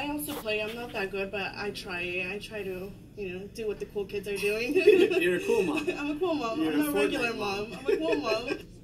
I also play. I'm not that good, but I try. I try to, do what the cool kids are doing. You're a cool mom. I'm a cool mom. You're I'm not a a regular Fortnite mom. I'm a cool mom.